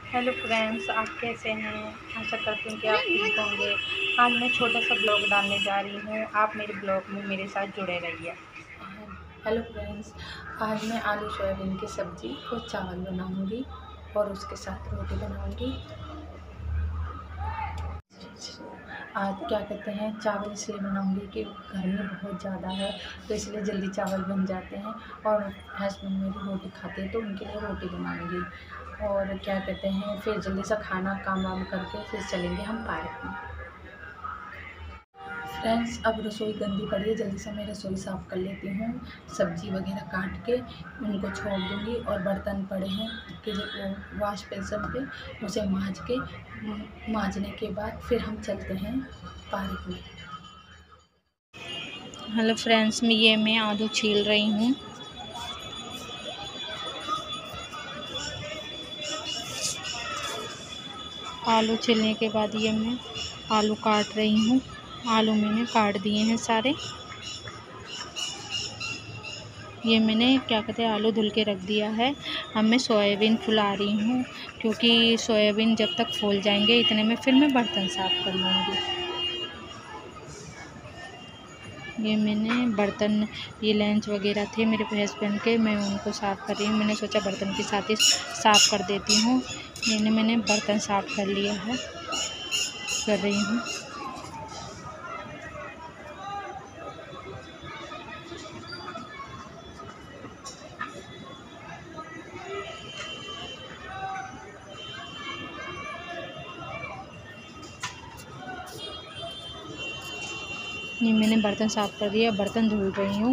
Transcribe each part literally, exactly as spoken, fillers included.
Hello friends, आप कैसे हैं। आशा करती हूँ कि आप ठीक होंगे। आज मैं छोटा सा ब्लॉग डालने जा रही हूँ। आप मेरे ब्लॉग में मेरे साथ जुड़े रहिए। हेलो फ्रेंड्स, आज मैं आलू सोयाबीन की सब्ज़ी और चावल बनाऊंगी और उसके साथ रोटी बनाऊंगी। आज क्या कहते हैं, चावल इसलिए बनाऊंगी कि गर्मी बहुत ज़्यादा है, तो इसलिए जल्दी चावल बन जाते हैं और हस्बैंड मेरी रोटी खाते हैं तो उनके लिए रोटी बनाऊंगी। और क्या कहते हैं, फिर जल्दी से खाना काम वाम करके फिर चलेंगे हम पार्क में। फ्रेंड्स, अब रसोई गंदी पड़ी है, जल्दी से मैं रसोई साफ़ कर लेती हूँ। सब्ज़ी वगैरह काट के उनको छोड़ दूँगी और बर्तन पड़े हैं कि वो वॉश बेसिन पे, उसे मांज के मांजने के बाद फिर हम चलते हैं पार्क में। हेलो फ्रेंड्स, मैं ये मैं आलू छील रही हूँ। आलू छीलने के बाद ये मैं आलू काट रही हूँ। आलू मैंने काट दिए हैं सारे। ये मैंने क्या कहते हैं आलू धुल के रख दिया है। अब मैं सोयाबीन फुला रही हूँ, क्योंकि सोयाबीन जब तक फूल जाएंगे इतने में फिर मैं बर्तन साफ़ कर लूँगी। ये मैंने बर्तन, ये लंच वगैरह थे मेरे हस्बैंड के, मैं उनको साफ़ कर रही हूँ। मैंने सोचा बर्तन के साथ ही साफ़ कर देती हूँ। मैंने मैंने बर्तन साफ़ कर लिया है, कर रही हूँ। ये मैंने बर्तन साफ़ कर दिया, बर्तन धुल रही हूँ।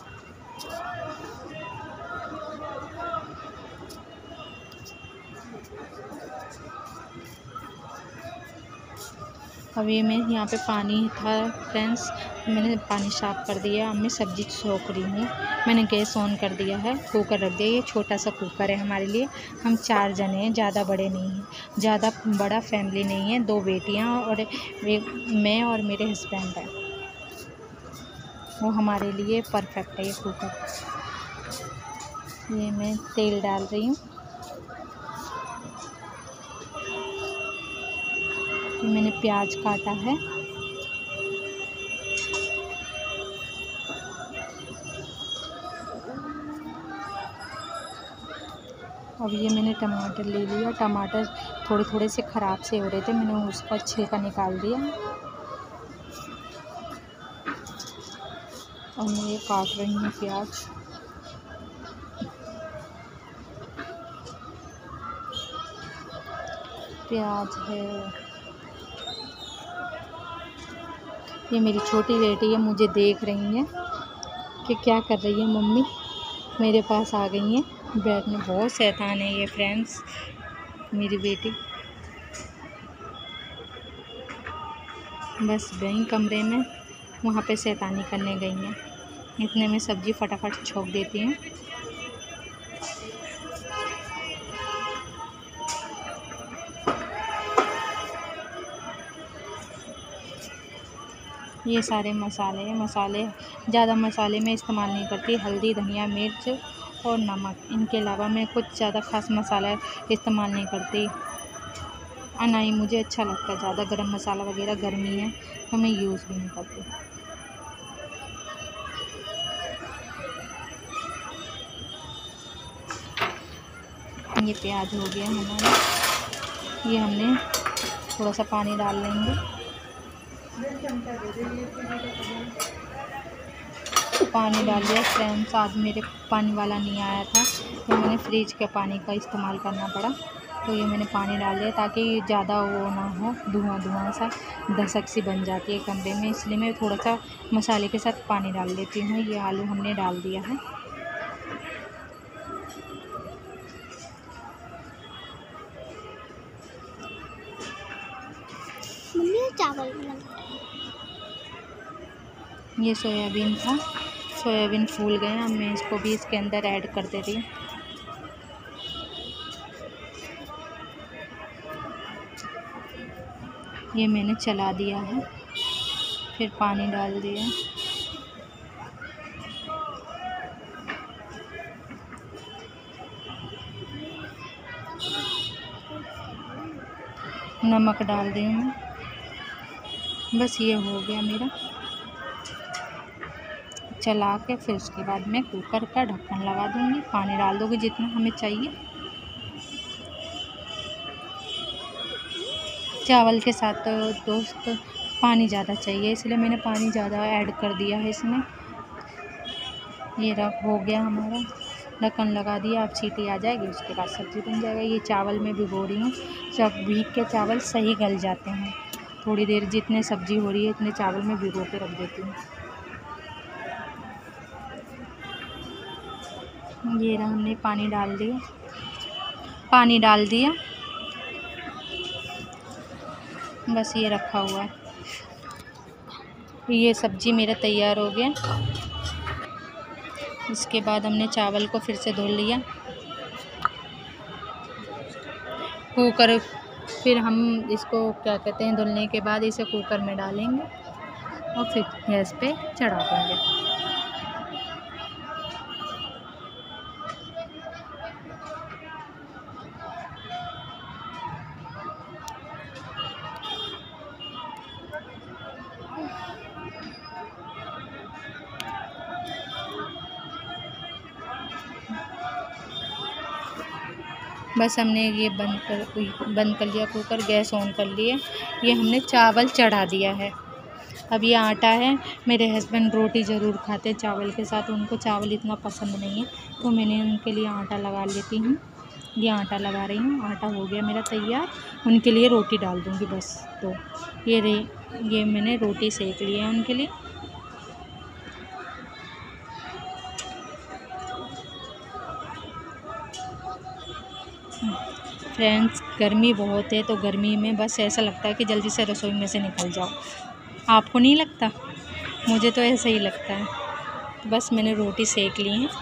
अब ये मैं यहाँ पे पानी था फ्रेंड्स, मैंने पानी साफ़ कर दिया। अब मैं सब्ज़ी छोंक रही हूँ। मैंने गैस ऑन कर दिया है, कुकर रख दिया। ये छोटा सा कुकर है हमारे लिए, हम चार जने हैं, ज़्यादा बड़े नहीं हैं, ज़्यादा बड़ा फैमिली नहीं है। दो बेटियाँ और वे मैं और मेरे हस्बैंड हैं, वो हमारे लिए परफेक्ट है ये कुकर। ये मैं तेल डाल रही हूँ। मैंने प्याज काटा है। अब ये मैंने टमाटर ले लिया। टमाटर थोड़े थोड़े से ख़राब से हो रहे थे, मैंने उसका छिलका निकाल दिया। और मैं ये काट रही हूँ प्याज। प्याज है। ये मेरी छोटी बेटी है, मुझे देख रही है कि क्या कर रही है मम्मी। मेरे पास आ गई है बैठने। बहुत शैतान है ये फ्रेंड्स, मेरी बेटी। बस गई कमरे में, वहाँ पे शैतानी करने गई हैं। इतने में सब्ज़ी फटाफट छोंक देती हूँ। ये सारे मसाले मसाले ज़्यादा मसाले में इस्तेमाल नहीं करती। हल्दी, धनिया, मिर्च और नमक, इनके अलावा मैं कुछ ज़्यादा ख़ास मसाला इस्तेमाल नहीं करती। और ना ही मुझे अच्छा लगता है ज़्यादा गरम मसाला वगैरह, गर्मी है तो मैं यूज़ भी नहीं करती। ये प्याज हो गया हमारा। ये हमने थोड़ा सा पानी डाल लेंगे। पानी डाल दिया फ्रेंड्स। आज मेरे पानी वाला नहीं आया था, तो मैंने फ्रिज के पानी का इस्तेमाल करना पड़ा। तो ये मैंने पानी डाल दिया ताकि ज़्यादा वो ना हो, धुआं धुआं सा दसक सी बन जाती है कमरे में, इसलिए मैं थोड़ा सा मसाले के साथ पानी डाल देती हूँ। ये आलू हमने डाल दिया है। चावल ये सोयाबीन था, सोयाबीन फूल गए। अब मैं इसको भी इसके अंदर ऐड कर दे रही हूँ। ये मैंने चला दिया है, फिर पानी डाल दिया। नमक डाल दी हूँ मैं। बस ये हो गया मेरा। चला के फिर उसके बाद मैं कुकर का ढक्कन लगा दूँगी। पानी डाल दूँगी जितना हमें चाहिए। चावल के साथ तो दोस्त पानी ज़्यादा चाहिए, इसलिए मैंने पानी ज़्यादा ऐड कर दिया है इसमें। ये रख हो गया हमारा, ढक्कन लगा दिया। अब सीटी आ जाएगी, उसके बाद सब्ज़ी बन जाएगा। ये चावल में भिगो रही हूँ, जब भीग के चावल सही गल जाते हैं। थोड़ी देर जितने सब्ज़ी हो रही है इतने चावल में भिगो के रख देती हूँ। ये रहा, हमने पानी डाल दिया, पानी डाल दिया। बस ये रखा हुआ है। ये सब्ज़ी मेरा तैयार हो गया। इसके बाद हमने चावल को फिर से धो लिया। कुकर, फिर हम इसको क्या कहते हैं, धुलने के बाद इसे कुकर में डालेंगे और फिर गैस पे चढ़ा देंगे। बस हमने ये बंद कर बंद कर लिया कुकर, गैस ऑन कर लिया। ये हमने चावल चढ़ा दिया है। अब ये आटा है, मेरे हस्बैंड रोटी ज़रूर खाते हैं चावल के साथ, उनको चावल इतना पसंद नहीं है, तो मैंने उनके लिए आटा लगा लेती हूँ। ये आटा लगा रही हूँ। आटा हो गया मेरा तैयार, उनके लिए रोटी डाल दूँगी बस। तो ये रे ये मैंने रोटी सेक ली है उनके लिए। फ्रेंड्स, गर्मी बहुत है, तो गर्मी में बस ऐसा लगता है कि जल्दी से रसोई में से निकल जाओ। आपको नहीं लगता? मुझे तो ऐसा ही लगता है। तो बस मैंने रोटी सेक ली है।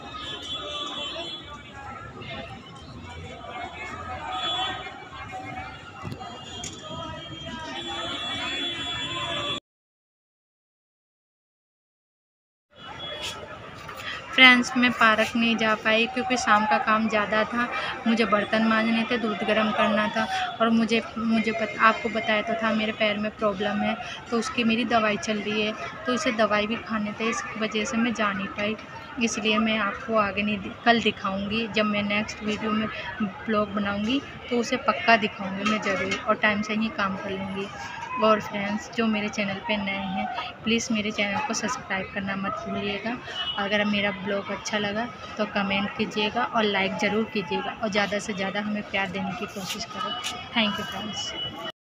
फ्रेंड्स, मैं पार्क नहीं जा पाई क्योंकि शाम का काम ज़्यादा था। मुझे बर्तन मांजने थे, दूध गर्म करना था, और मुझे मुझे पत, आपको बताया तो था मेरे पैर में प्रॉब्लम है, तो उसकी मेरी दवाई चल रही है, तो इसे दवाई भी खाने थे, इस वजह से मैं जा नहीं पाई। इसलिए मैं आपको आगे नहीं, कल दिखाऊंगी। जब मैं नेक्स्ट वीडियो में ब्लॉग बनाऊंगी तो उसे पक्का दिखाऊंगी मैं ज़रूर, और टाइम से ही काम कर लूँगी। और फ्रेंड्स, जो मेरे चैनल पे नए हैं, प्लीज़ मेरे चैनल को सब्सक्राइब करना मत भूलिएगा। अगर मेरा ब्लॉग अच्छा लगा तो कमेंट कीजिएगा और लाइक ज़रूर कीजिएगा, और ज़्यादा से ज़्यादा हमें प्यार देने की कोशिश करो। Thank you friends.